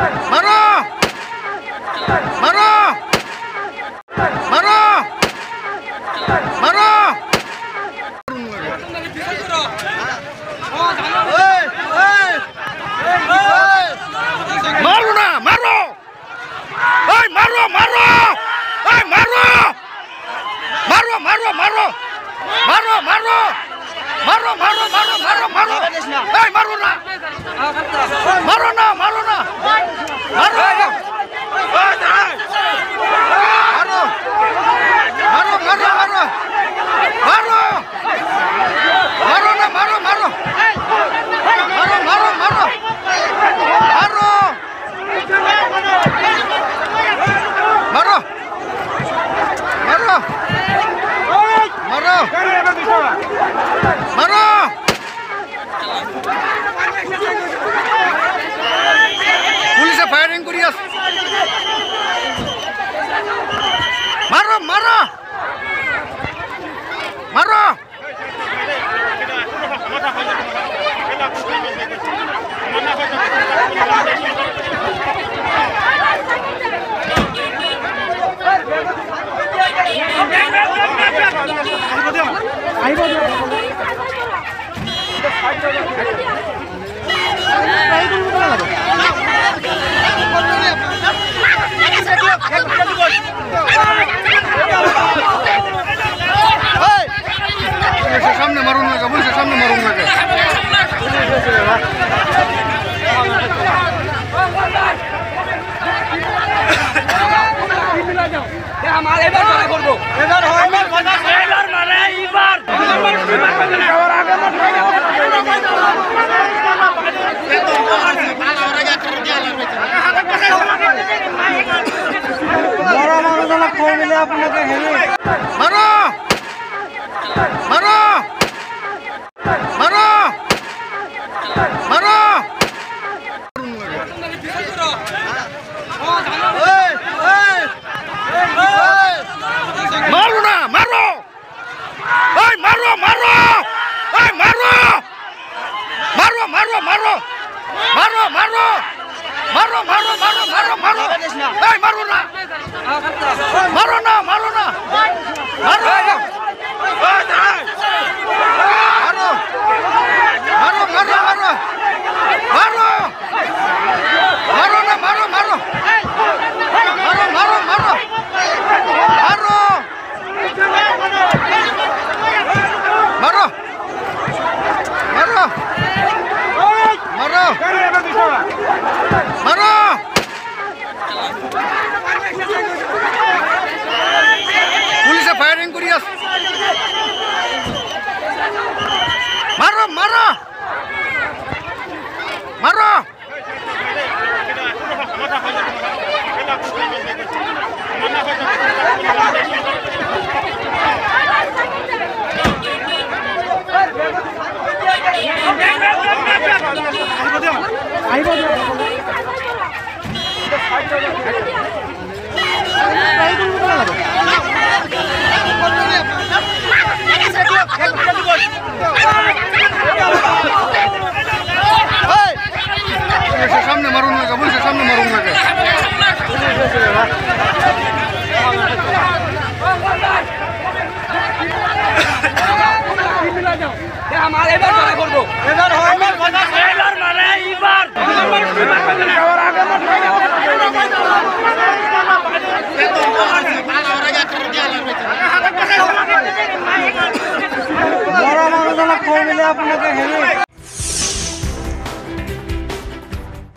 মারো মারো মারো মারো মারো না মারো এই মারো মারো এই মারো মারো মারো মারো মারো মারো মারো মারো মারো মারো মারো এই মারো না মারো না মারো না মারো মারো মারো মারো মারো মারো মারো না মারো মারো মারো মারো মারো মারো মারো মারো মারো মারো পুলিশে ফায়ারিং করি আছে মারো মারো মারো সামনে মারুন লাগে পুলিশের সামনে মারুন লাগে हमारे बार बड़ा कर दो इधर हो इधर मारे इधर और आगे मत बड़ा मारो कौन मिले अपने के मारो मारो मारो मारो मारो ना मारो এই মারো মারো এই মারো মারো মারো মারো মারো মারো মারো মারো মারো মারো মারো এই মারো না মারো না মারো না মারো মারো মারো মারো মারো মারো মারো না মারো মারো মারো মারো মারো মারো মারো মারো মারো মারো পুলিশে ফায়ারিং করি আছে মারো মারো মারো সামনে মারুন লাগে পুলিশের সামনে মারুন লাগে हमारे बार बड़ा कर दो इधर हो इधर मारे इधर और आगे मत बड़ा मारो कौन मिले अपने के